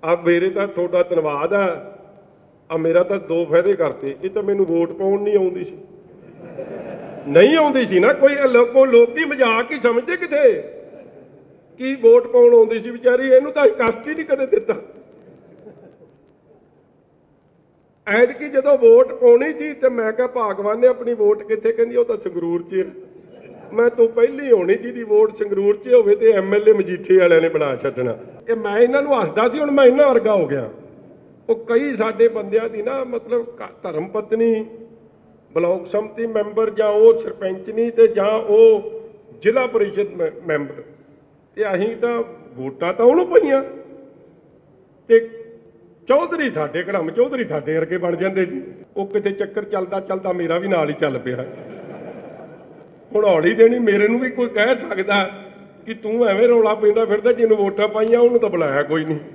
ਆ ਮੇਰੇ ਤਾਂ ਤੁਹਾਡਾ ਧੰਨਵਾਦ ਆ। ਆ ਮੇਰਾ ਤਾਂ 2 ਫਾਇਦੇ ਕਰਤੇ। ਇਹ ਤਾਂ ਮੈਨੂੰ ਵੋਟ ਪਾਉਣ ਨਹੀਂ ਆਉਂਦੀ ਸੀ, ਨਹੀਂ ਆਉਂਦੀ ਸੀ ਨਾ। ਕੋਈ ਲੋਕੀ ਮਜ਼ਾਕ ਹੀ ਸਮਝਦੇ ਕਿਤੇ ਕੀ ਵੋਟ ਪਾਉਣ ਆਉਂਦੀ ਸੀ ਵਿਚਾਰੀ। ਇਹਨੂੰ ਤਾਂ ਕਸ਼ਟ ਹੀ ਨਹੀਂ ਕਦੇ ਦਿੱਤਾ। ਐਤਕੀ ਜਦੋਂ ਵੋਟ ਪਾਉਣੀ ਸੀ ਤੇ ਮੈਂ ਕਿਹਾ ਭਾਗਵਾਨ ਨੇ ਆਪਣੀ ਵੋਟ ਕਿੱਥੇ? ਕਹਿੰਦੀ ਉਹ ਤਾਂ ਸੰਗਰੂਰ 'ਚ। ਮੈਂ ਤੋਂ ਪਹਿਲੀ ਹੋਣੀ ਜਿਹਦੀ ਵੋਟ ਸੰਗਰੂਰ 'ਚ ਹੋਵੇ ਤੇ MLA ਮਜੀਠੇ ਵਾਲਿਆਂ ਨੇ ਬਣਾ ਛੱਡਣਾ। ਇਹ ਮੈਂ ਇਹਨਾਂ ਨੂੰ ਹੱਸਦਾ ਸੀ, ਹੁਣ ਮੈਂ ਇਹਨਾਂ ਵਰਗਾ ਹੋ ਗਿਆ। ਉਹ ਕਈ ਸਾਡੇ ਬੰਦਿਆਂ ਦੀ ਨਾ ਮਤਲਬ ਧਰਮ ਪਤਨੀ, ਬਲਾਕ ਸੰਮਤੀ ਮੈਂਬਰ ਜਾਂ ਉਹ ਸਰਪੰਚਨੀ ਤੇ ਜਾਂ ਉਹ ਜ਼ਿਲ੍ਹਾ ਪਰਿਸ਼ਦ ਮੈਂਬਰ, ਤੇ ਅਸੀਂ ਤਾਂ ਵੋਟਾਂ ਤਾਂ ਉਹਨੂੰ ਪਈਆਂ ਤੇ ਚੌਧਰੀ ਸਾਡੇ ਘੜਮ ਚੌਧਰੀ ਸਾਡੇ ਵਰਗੇ ਬਣ ਜਾਂਦੇ ਜੀ। ਉਹ ਕਿਤੇ ਚੱਕਰ ਚੱਲਦਾ ਚੱਲਦਾ ਮੇਰਾ ਵੀ ਨਾਲ ਹੀ ਚੱਲ ਪਿਆ। ਹੁਣ ਹੌਲੀ ਦੇਣੀ ਮੇਰੇ ਨੂੰ ਵੀ ਕੋਈ ਕਹਿ ਸਕਦਾ ਕਿ ਤੂੰ ਐਵੇਂ ਰੌਲਾ ਪੈਂਦਾ ਫਿਰਦਾ, ਜਿਹਨੂੰ ਵੋਟਾਂ ਪਾਈਆਂ ਉਹਨੂੰ ਤਾਂ ਬੁਲਾਇਆ ਕੋਈ ਨਹੀਂ।